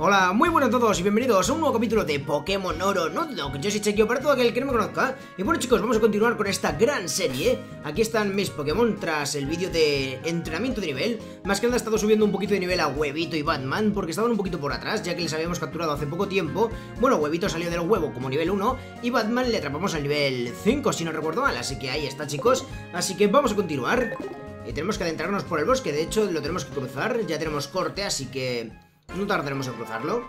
Hola, muy buenas a todos y bienvenidos a un nuevo capítulo de Pokémon Oro Nuzlocke. Yo soy Chequio para todo aquel que no me conozca. Y bueno chicos, vamos a continuar con esta gran serie. Aquí están mis Pokémon tras el vídeo de entrenamiento de nivel. Más que nada he estado subiendo un poquito de nivel a Huevito y Batman, porque estaban un poquito por atrás, ya que les habíamos capturado hace poco tiempo. Bueno, Huevito salió del huevo como nivel 1 y Batman le atrapamos al nivel 5, si no recuerdo mal. Así que ahí está chicos, así que vamos a continuar. Y tenemos que adentrarnos por el bosque, de hecho lo tenemos que cruzar. Ya tenemos corte, así que no tardaremos en cruzarlo.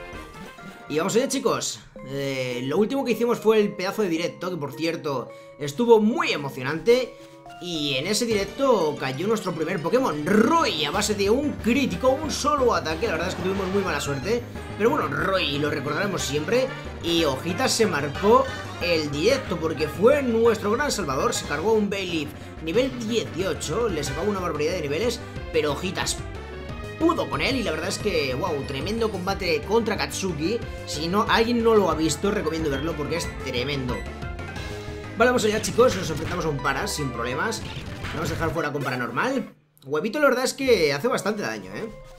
Y vamos allá chicos. Lo último que hicimos fue el pedazo de directo, que por cierto estuvo muy emocionante. Y en ese directo cayó nuestro primer Pokémon, Roy, a base de un crítico, un solo ataque. La verdad es que tuvimos muy mala suerte, pero bueno, Roy lo recordaremos siempre. Y Hojitas se marcó el directo porque fue nuestro gran salvador. Se cargó un Bayleaf nivel 18, le sacaba una barbaridad de niveles, pero Hojitas pudo con él y la verdad es que, wow, tremendo combate contra Katsuki. Si no, alguien no lo ha visto, recomiendo verlo porque es tremendo. Vale, vamos allá chicos, nos enfrentamos a un Paras sin problemas. Vamos a dejar fuera con Paranormal. Huevito la verdad es que hace bastante daño,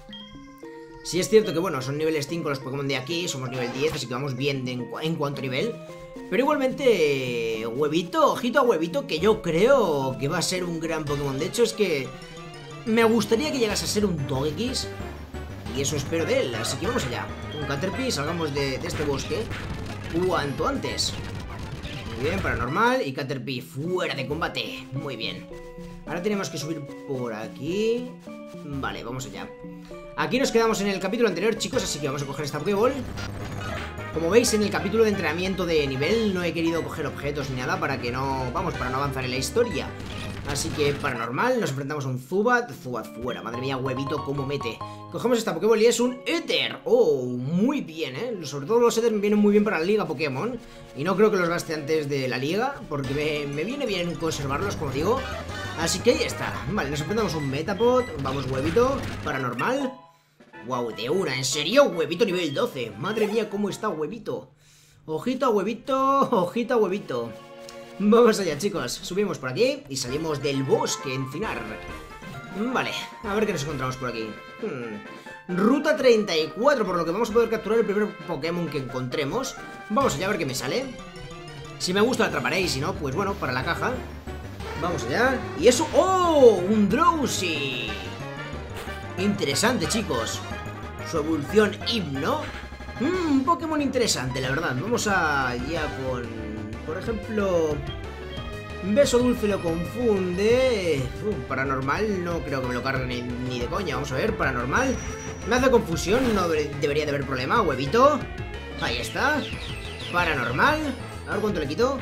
Sí es cierto que bueno, son niveles 5 los Pokémon de aquí, somos nivel 10, así que vamos bien en cuanto a nivel. Pero igualmente, Huevito, ojito a Huevito, que yo creo que va a ser un gran Pokémon. De hecho es que me gustaría que llegase a ser un Togekiss, y eso espero de él, así que vamos allá. Un Caterpie, salgamos de este bosque cuanto antes. Muy bien, Paranormal y Caterpie fuera de combate. Muy bien. Ahora tenemos que subir por aquí. Vale, vamos allá. Aquí nos quedamos en el capítulo anterior, chicos, así que vamos a coger esta Pokéball. Como veis, en el capítulo de entrenamiento de nivel no he querido coger objetos ni nada para que no... Vamos, para no avanzar en la historia. Así que, Paranormal, nos enfrentamos a un Zubat. Zubat fuera, madre mía, Huevito, cómo mete. Cogemos esta Pokéball y es un Ether. Oh, muy bien, sobre todo los Ether me vienen muy bien para la liga Pokémon. Y no creo que los gaste antes de la liga, porque me viene bien conservarlos, como digo. Así que ahí está. Vale, nos enfrentamos a un Metapod. Vamos, Huevito, Paranormal. Wow, de una, ¿en serio? Huevito nivel 12. Madre mía, cómo está Huevito. Ojito a Huevito, ojito a Huevito. Vamos allá chicos, subimos por aquí y salimos del bosque encinar. Vale, a ver qué nos encontramos por aquí. Ruta 34, por lo que vamos a poder capturar el primer Pokémon que encontremos. Vamos allá a ver qué me sale. Si me gusta lo atraparé y si no, pues bueno, para la caja. Vamos allá. Y eso... ¡Oh! ¡Un Drowsy! Interesante chicos. Su evolución Hipno. Un Pokémon interesante, la verdad. Vamos allá con... Por ejemplo, Beso Dulce lo confunde. Paranormal, no creo que me lo cargue ni de coña. Vamos a ver, Paranormal. Me hace confusión, no debería de haber problema. Huevito, ahí está. Paranormal, a ver cuánto le quito.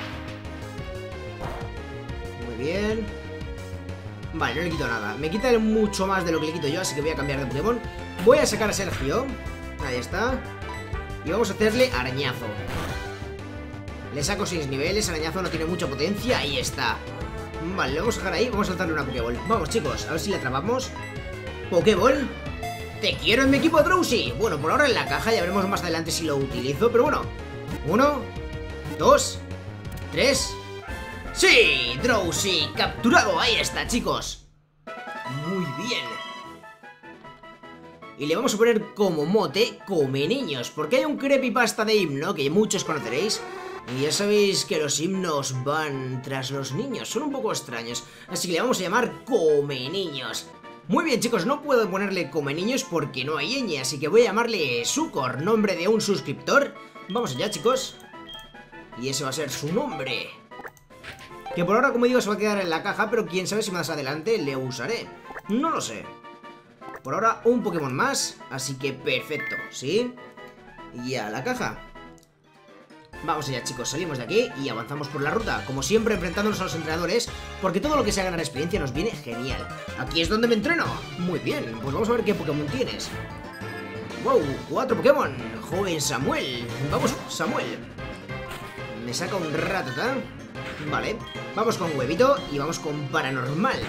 Muy bien. Vale, no le quito nada. Me quita mucho más de lo que le quito yo, así que voy a cambiar de Pokémon. Voy a sacar a Sergio. Ahí está. Y vamos a hacerle Arañazo. Le saco 6 niveles, Arañazo no tiene mucha potencia, ahí está. Vale, lo vamos a dejar ahí, vamos a saltarle una Pokéball. Vamos chicos, a ver si la atrapamos. Pokéball. Te quiero en mi equipo Drowsy. Bueno, por ahora en la caja, ya veremos más adelante si lo utilizo. Pero bueno, 1, 2, 3. ¡Sí! Drowsy capturado, ahí está chicos. Muy bien. Y le vamos a poner como mote Come Niños, porque hay un creepypasta de himno que muchos conoceréis. Y ya sabéis que los himnos van tras los niños, son un poco extraños, así que le vamos a llamar Come Niños. Muy bien chicos, no puedo ponerle Come Niños porque no hay ñ, así que voy a llamarle Sucor, nombre de un suscriptor. Vamos allá chicos. Y ese va a ser su nombre. Que por ahora, como digo, se va a quedar en la caja, pero quién sabe si más adelante le usaré. No lo sé. Por ahora un Pokémon más, así que perfecto, ¿sí? Y a la caja. Vamos allá chicos, salimos de aquí y avanzamos por la ruta, como siempre enfrentándonos a los entrenadores, porque todo lo que sea ganar experiencia nos viene genial. Aquí es donde me entreno. Muy bien, pues vamos a ver qué Pokémon tienes. Wow, 4 Pokémon. Joven Samuel. Vamos, Samuel. Me saca un Rattata. Vale, vamos con Huevito y vamos con Paranormal.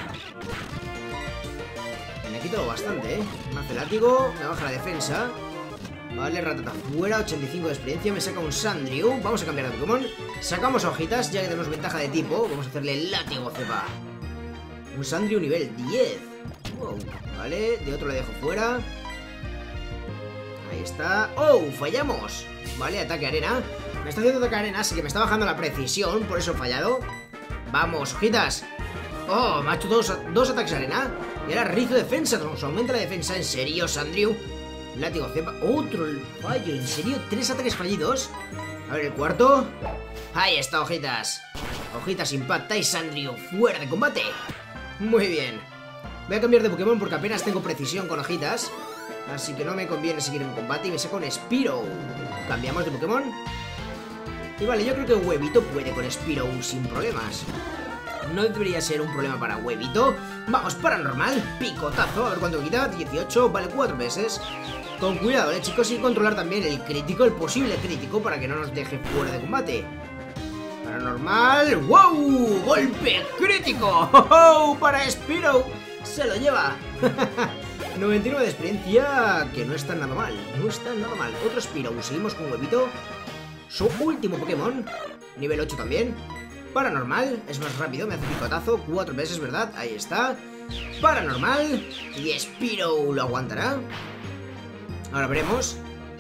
Me ha quitado bastante, Me hace látigo, me baja la defensa. Vale, Rattata fuera, 85 de experiencia, me saca un Sandrew. Vamos a cambiar de Pokémon. Sacamos a Hojitas, ya que tenemos ventaja de tipo. Vamos a hacerle látigo cepa. Un Sandrew nivel 10. Wow, vale, de otro le dejo fuera. Ahí está. ¡Oh! Fallamos. Vale, ataque arena. Me está haciendo ataque arena, así que me está bajando la precisión. Por eso he fallado. Vamos, hojitas. ¡Oh! Me ha hecho dos ataques arena. Y ahora rizo defensa. Nos aumenta la defensa. ¿En serio, Sandrew? Látigo cepa. Otro fallo. ¿En serio? 3 ataques fallidos. A ver, el cuarto. Ahí está, hojitas. Hojitas impacta y Sandrew fuera de combate. Muy bien. Voy a cambiar de Pokémon porque apenas tengo precisión con hojitas. Así que no me conviene seguir en combate y me saco un Spearow. Cambiamos de Pokémon. Y vale, yo creo que Huevito puede con Spearow sin problemas. No debería ser un problema para Huevito. Vamos, paranormal. Picotazo. A ver cuánto quita. 18. Vale, 4 veces. Con cuidado, chicos. Y controlar también el crítico, el posible crítico, para que no nos deje fuera de combate. Paranormal. ¡Wow! ¡Golpe crítico! ¡Oh! Para Spearow. Se lo lleva. 99 de experiencia. Que no está nada mal. No está nada mal. Otro Spearow. Seguimos con Huevito. Su último Pokémon. Nivel 8 también. Paranormal. Es más rápido. Me hace picotazo. 4 veces, ¿verdad? Ahí está. Paranormal. Y Spearow lo aguantará. Ahora veremos.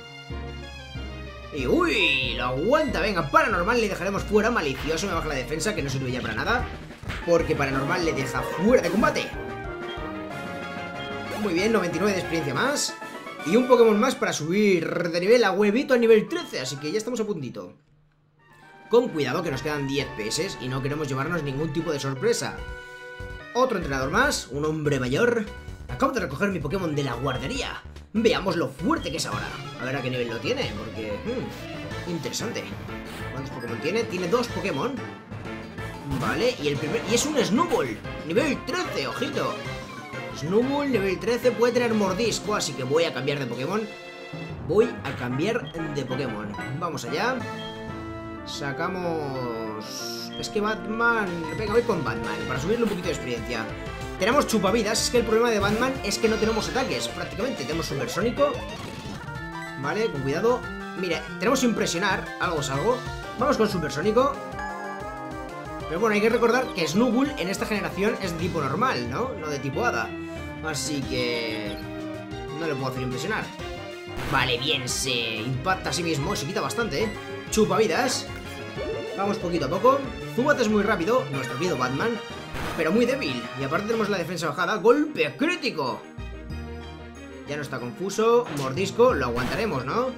Y uy, lo aguanta. Venga, paranormal le dejaremos fuera. Malicioso me baja la defensa, que no sirve ya para nada. Porque paranormal le deja fuera de combate. Muy bien, 99 de experiencia más. Y un Pokémon más para subir de nivel a Huevito a nivel 13. Así que ya estamos a puntito. Con cuidado que nos quedan 10 PS y no queremos llevarnos ningún tipo de sorpresa. Otro entrenador más, un hombre mayor. Acabo de recoger mi Pokémon de la guardería. Veamos lo fuerte que es ahora. A ver a qué nivel lo tiene, porque... interesante. ¿Cuántos Pokémon tiene? Tiene 2 Pokémon. Vale, y el primer... Y es un Snowball. Nivel 13, ojito. Snowball, nivel 13, puede tener mordisco, así que voy a cambiar de Pokémon. Voy a cambiar de Pokémon. Vamos allá. Sacamos... Es que Batman... Venga, voy con Batman, para subirle un poquito de experiencia. Tenemos chupavidas, es que el problema de Batman es que no tenemos ataques, prácticamente. Tenemos supersónico. Vale, con cuidado. Mira, tenemos impresionar, algo es algo. Vamos con supersónico. Pero bueno, hay que recordar que Snowball en esta generación es de tipo normal, ¿no? No de tipo hada. Así que... no le puedo hacer impresionar. Vale, bien, se impacta a sí mismo, se quita bastante, ¿eh? Chupavidas. Vamos poquito a poco. Zubat es muy rápido, nuestro querido Batman, pero muy débil. Y aparte tenemos la defensa bajada. ¡Golpe crítico! Ya no está confuso. Mordisco, lo aguantaremos, ¿no?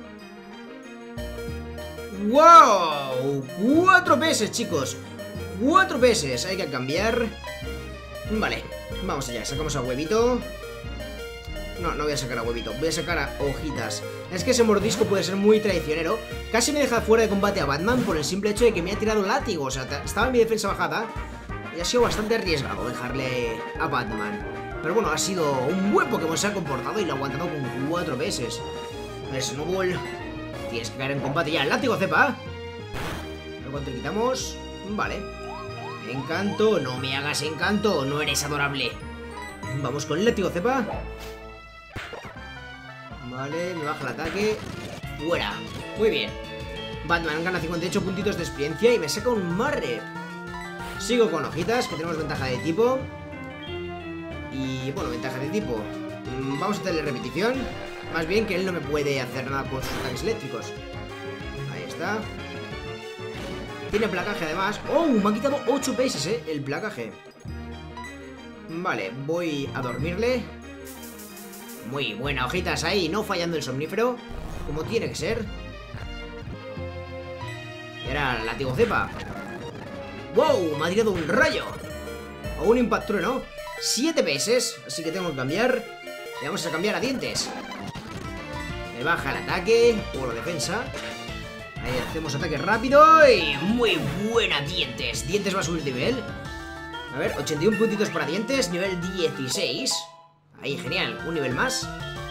¡Wow! 4 PS, chicos. 4 PS, hay que cambiar. Vale, vamos allá, sacamos a Huevito. No, no voy a sacar a Huevito, voy a sacar a Hojitas. Es que ese mordisco puede ser muy traicionero. Casi me deja fuera de combate a Batman por el simple hecho de que me ha tirado látigo. O sea, estaba en mi defensa bajada y ha sido bastante arriesgado dejarle a Batman. Pero bueno, ha sido un buen Pokémon, se ha comportado y lo ha aguantado con 4 veces. Snowball, tienes que caer en combate ya. Látigo cepa. A ver cuánto quitamos. Vale. Encanto, no me hagas encanto, no eres adorable. Vamos con látigo cepa. Vale, me baja el ataque. Fuera. Muy bien. Batman gana 58 puntitos de experiencia y me saca un Marre. Sigo con Hojitas, que tenemos ventaja de tipo. Y bueno, ventaja de tipo. Vamos a hacerle repetición. Más bien que él no me puede hacer nada con sus ataques eléctricos. Ahí está. Tiene placaje además. ¡Oh! Me han quitado 8 PS, el placaje. Vale, voy a dormirle. Muy buena, Hojitas ahí, no fallando el somnífero, como tiene que ser. Y ahora látigo cepa. ¡Wow! Me ha tirado un rayo. O un impactrueno. 7 PS, así que tengo que cambiar. Le vamos a cambiar a dientes. Me baja el ataque o la defensa. Ahí hacemos ataque rápido y muy buena dientes. Dientes va a subir de nivel. A ver, 81 puntitos para dientes, nivel 16. Ahí, genial, un nivel más.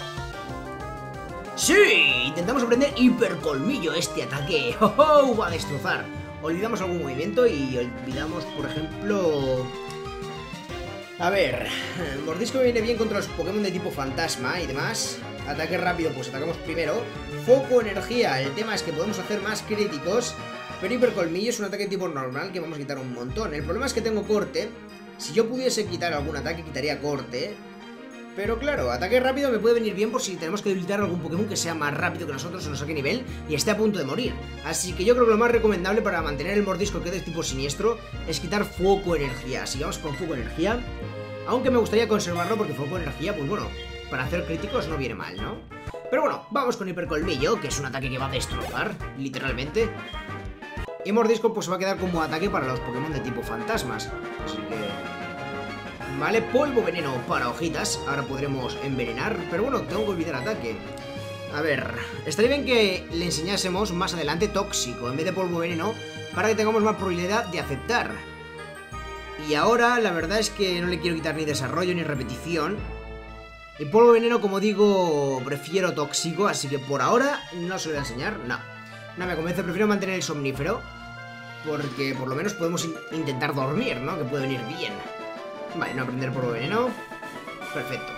¡Sí! Intentamos aprender hipercolmillo. Este ataque va a destrozar. Olvidamos algún movimiento y olvidamos, por ejemplo... A ver, mordisco viene bien contra los Pokémon de tipo fantasma y demás. Ataque rápido, pues atacamos primero. Foco, energía, el tema es que podemos hacer más críticos. Pero hipercolmillo es un ataque tipo normal que vamos a quitar un montón. El problema es que tengo corte. Si yo pudiese quitar algún ataque, quitaría corte. Pero claro, ataque rápido me puede venir bien por si tenemos que debilitar algún Pokémon que sea más rápido que nosotros o no saque nivel y esté a punto de morir. Así que yo creo que lo más recomendable para mantener el mordisco que es de tipo siniestro es quitar foco energía. Así que vamos con foco energía. Aunque me gustaría conservarlo porque foco energía, pues bueno, para hacer críticos no viene mal, ¿no? Pero bueno, vamos con hipercolmillo, que es un ataque que va a destrozar, literalmente. Y mordisco pues va a quedar como ataque para los Pokémon de tipo fantasmas. Así que... Vale, polvo veneno para hojitas. Ahora podremos envenenar. Pero bueno, tengo que olvidar ataque. A ver, estaría bien que le enseñásemos más adelante tóxico en vez de polvo veneno, para que tengamos más probabilidad de aceptar. Y ahora la verdad es que no le quiero quitar ni desarrollo ni repetición. Y polvo veneno, como digo, prefiero tóxico. Así que por ahora no se lo voy a enseñar. No me convence, prefiero mantener el somnífero, porque por lo menos podemos intentar dormir, ¿no? Que puede venir bien. Vale, no aprender polvo veneno. Perfecto.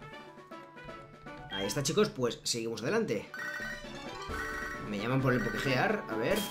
Ahí está, chicos, pues seguimos adelante. Me llaman por el Pokegear, a ver.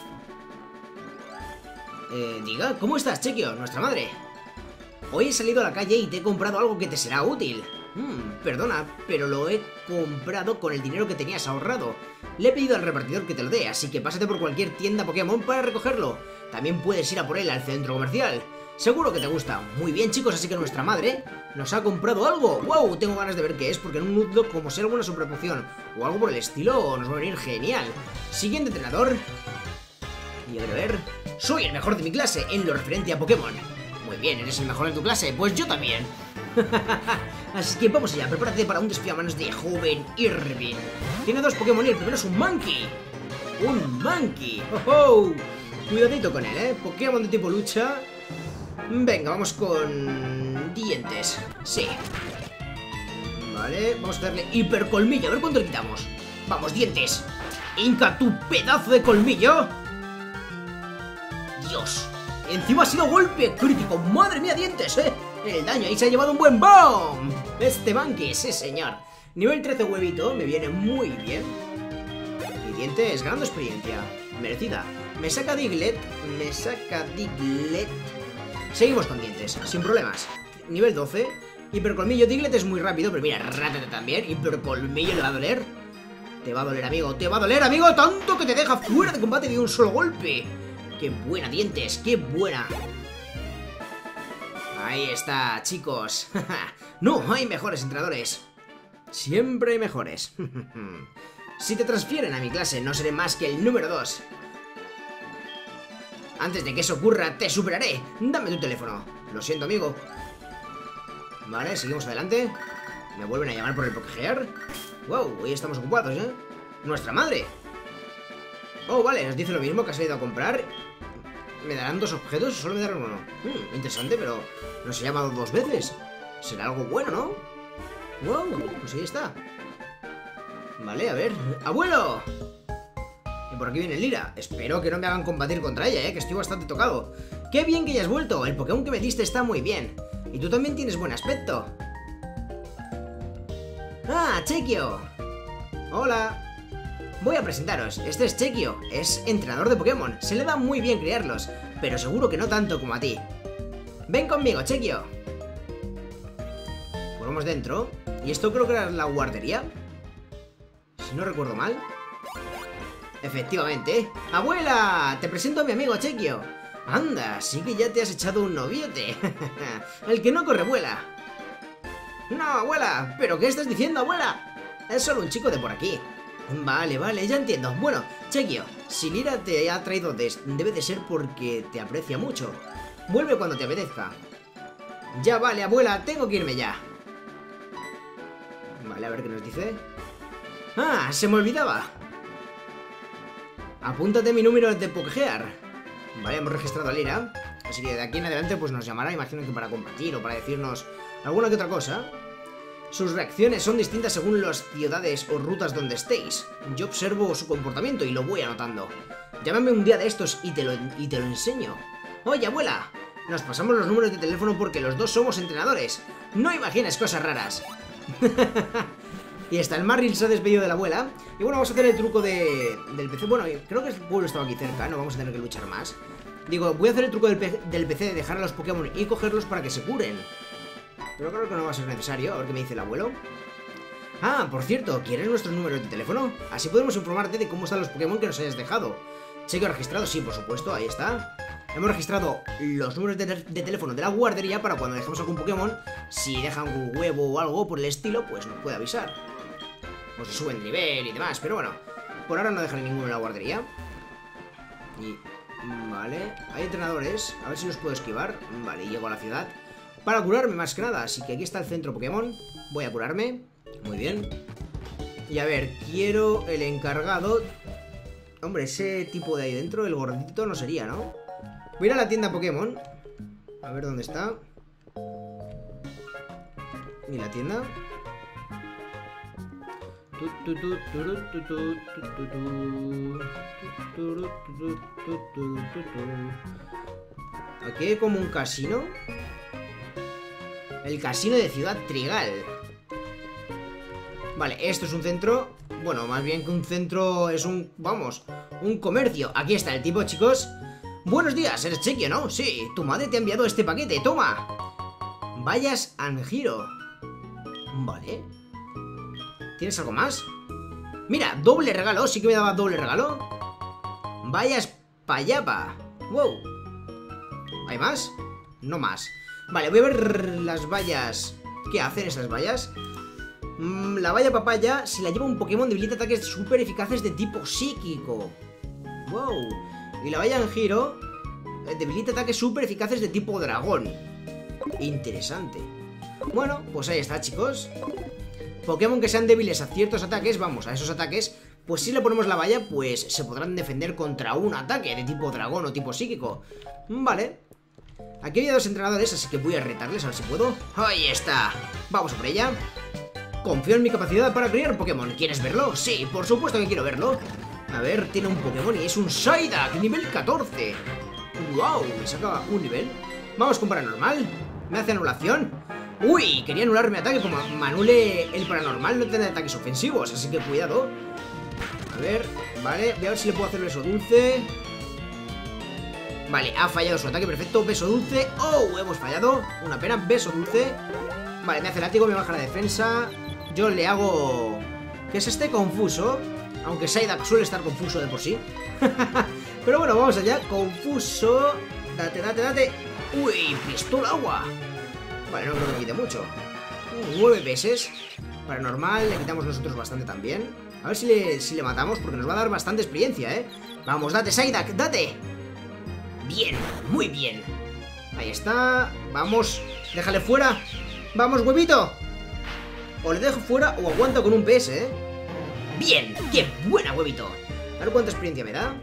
Diga, ¿cómo estás, Chequio? Nuestra madre. Hoy he salido a la calle y te he comprado algo que te será útil. Perdona, pero lo he comprado con el dinero que tenías ahorrado. Le he pedido al repartidor que te lo dé, así que pásate por cualquier tienda Pokémon para recogerlo. También puedes ir a por él al centro comercial. Seguro que te gusta. Muy bien, chicos, así que nuestra madre nos ha comprado algo. ¡Wow! Tengo ganas de ver qué es, porque en un Nuzlocke, como sea alguna superpoción o algo por el estilo, nos va a venir genial. Siguiente entrenador. Y a ver... Soy el mejor de mi clase en lo referente a Pokémon. Muy bien, ¿eres el mejor de tu clase? Pues yo también. Así que vamos allá, prepárate para un desafío a manos de joven Irving. Tiene 2 Pokémon y el primero es un Monkey. ¡Un Monkey! ¡Oh, oh! Cuidadito con él, ¿eh? Pokémon de tipo lucha... Venga, vamos con... dientes. Sí. Vale, vamos a darle hipercolmillo. A ver cuánto le quitamos. Vamos, dientes. Inca, tu pedazo de colmillo. Dios. Encima ha sido golpe crítico. Madre mía, dientes, El daño ahí se ha llevado un buen bomb. Este Monkey, sí señor. Nivel 13 huevito, me viene muy bien. Y dientes, ganando experiencia. Merecida. Me saca Diglett. Seguimos con dientes, sin problemas. Nivel 12. Hipercolmillo. Diglett es muy rápido, pero mira, Rattata también. Hipercolmillo le va a doler. Te va a doler, amigo. Te va a doler, amigo. Tanto que te deja fuera de combate de un solo golpe. Qué buena, dientes. Qué buena. Ahí está, chicos. No, hay mejores entrenadores. Siempre hay mejores. Si te transfieren a mi clase, no seré más que el número 2. Antes de que eso ocurra, te superaré. Dame tu teléfono. Lo siento, amigo. Vale, seguimos adelante. Me vuelven a llamar por el Pokegear. Wow, hoy estamos ocupados, ¿eh? Nuestra madre. Oh, vale, nos dice lo mismo, que ha salido a comprar. ¿Me darán 2 objetos o solo me darán 1? Interesante, pero nos ha llamado 2 veces. Será algo bueno, ¿no? Wow, pues ahí está. Vale, a ver. ¡Abuelo! Y por aquí viene Lira. Espero que no me hagan combatir contra ella, que estoy bastante tocado. ¡Qué bien que hayas vuelto! El Pokémon que me diste está muy bien. Y tú también tienes buen aspecto. ¡Ah, Chequio! Hola. Voy a presentaros. Este es Chequio. Es entrenador de Pokémon. Se le da muy bien criarlos, pero seguro que no tanto como a ti. Ven conmigo, Chequio. Pues vamos dentro. Y esto creo que era la guardería, si no recuerdo mal. Efectivamente. ¡Abuela! Te presento a mi amigo Chequio. Anda, sí que ya te has echado un noviote. El que no corre vuela. No, abuela. ¿Pero qué estás diciendo, abuela? Es solo un chico de por aquí. Vale, vale, ya entiendo. Bueno, Chequio, si Lira te ha traído debe de ser porque te aprecia mucho. Vuelve cuando te apetezca. Ya vale, abuela, tengo que irme ya. Vale, a ver qué nos dice. ¡Ah! Se me olvidaba. Apúntate mi número de Pokegear. Vale, hemos registrado a Lira. Así que de aquí en adelante pues nos llamará, imagino que para combatir o para decirnos alguna que otra cosa. Sus reacciones son distintas según las ciudades o rutas donde estéis. Yo observo su comportamiento y lo voy anotando. Llámame un día de estos y te lo enseño. Oye, abuela, nos pasamos los números de teléfono porque los dos somos entrenadores. No imagines cosas raras. Y hasta el Marril se ha despedido de la abuela. Y bueno, vamos a hacer el truco del PC. Bueno, creo que el pueblo estaba aquí cerca, no vamos a tener que luchar más. Digo, voy a hacer el truco del PC de dejar a los Pokémon y cogerlos para que se curen. Pero creo que no va a ser necesario. A ver qué me dice el abuelo. Ah, por cierto, ¿quieres nuestros números de teléfono? Así podemos informarte de cómo están los Pokémon que nos hayas dejado. Chequeo registrado, sí, por supuesto, ahí está. Hemos registrado los números de teléfono de la guardería para cuando dejemos algún Pokémon, si dejan un huevo o algo por el estilo, pues nos puede avisar. O se suben de nivel y demás, pero bueno, por ahora no dejan ninguno en la guardería. Y... vale, hay entrenadores, a ver si los puedo esquivar. Vale, y llego a la ciudad para curarme más que nada, así que aquí está el centro Pokémon. Voy a curarme, muy bien. Y a ver, quiero el encargado. Hombre, ese tipo de ahí dentro, el gordito no sería, ¿no? Voy a ir a la tienda Pokémon. A ver dónde está. ¿Y la tienda? Aquí hay como un casino. El casino de Ciudad Trigal. Vale, esto es un centro. Bueno, más bien que un centro es un... vamos, un comercio. Aquí está el tipo, chicos. Buenos días, eres Chequio, ¿no? Sí, tu madre te ha enviado este paquete, toma. Vayas Anjiro. Vale. ¿Tienes algo más? Mira, doble regalo, sí que me daba doble regalo. Vayas Payapa. Wow. ¿Hay más? No más. Vale, voy a ver las vallas. ¿Qué hacen estas vallas? La valla papaya, si la lleva un Pokémon, debilita ataques súper eficaces de tipo psíquico. Wow. Y la valla Anjiro debilita ataques súper eficaces de tipo dragón. Interesante. Bueno, pues ahí está, chicos. Pokémon que sean débiles a ciertos ataques, vamos, a esos ataques, pues si le ponemos la valla, pues se podrán defender contra un ataque de tipo dragón o tipo psíquico. Vale. Aquí había dos entrenadores, así que voy a retarles a ver si puedo. Ahí está. Vamos a por ella. Confío en mi capacidad para criar Pokémon. ¿Quieres verlo? Sí, por supuesto que quiero verlo. A ver, tiene un Pokémon y es un Psyduck, nivel 14. ¡Wow! Me saca un nivel. Vamos con paranormal. ¿Me hace anulación? ¡Uy! Quería anular mi ataque. Como me anule el paranormal, no tiene ataques ofensivos, así que cuidado. A ver, vale. Voy a ver si le puedo hacer beso dulce. Vale, ha fallado su ataque, perfecto. Beso dulce. ¡Oh! Hemos fallado. Una pena, beso dulce. Vale, me hace látigo, me baja la defensa. Yo le hago... ¿qué es este? Confuso. Aunque Psyduck suele estar confuso de por sí. Pero bueno, vamos allá. Confuso. Date, date, date. ¡Uy! Pistola agua. Vale, no creo que me quite mucho. 9 veces. Paranormal, le quitamos nosotros bastante también. A ver si le matamos, porque nos va a dar bastante experiencia, ¿eh? Vamos, date, Psyduck, date. Bien, muy bien. Ahí está. Vamos, déjale fuera. Vamos, huevito. O le dejo fuera o aguanto con un PS, ¿eh? Bien, qué buena, huevito. A ver cuánta experiencia me da.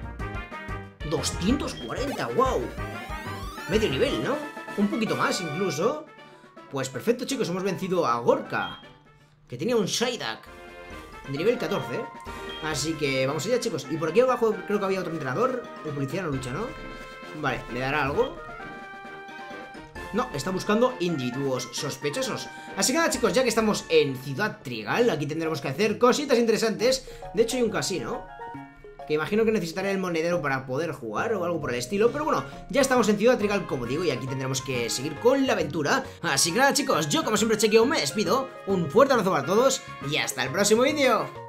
240, wow. Medio nivel, ¿no? Un poquito más incluso. Pues perfecto, chicos, hemos vencido a Gorka, que tenía un Psyduck de nivel 14. Así que vamos allá, chicos. Y por aquí abajo creo que había otro entrenador. El policía no lucha, ¿no? Vale, ¿me dará algo? No, está buscando individuos sospechosos. Así que nada, chicos, ya que estamos en Ciudad Trigal, aquí tendremos que hacer cositas interesantes. De hecho hay un casino, que imagino que necesitaré el monedero para poder jugar o algo por el estilo. Pero bueno, ya estamos en Ciudad Trigal, como digo, y aquí tendremos que seguir con la aventura. Así que nada, chicos, yo como siempre Chequeo me despido. Un fuerte abrazo para todos y hasta el próximo vídeo.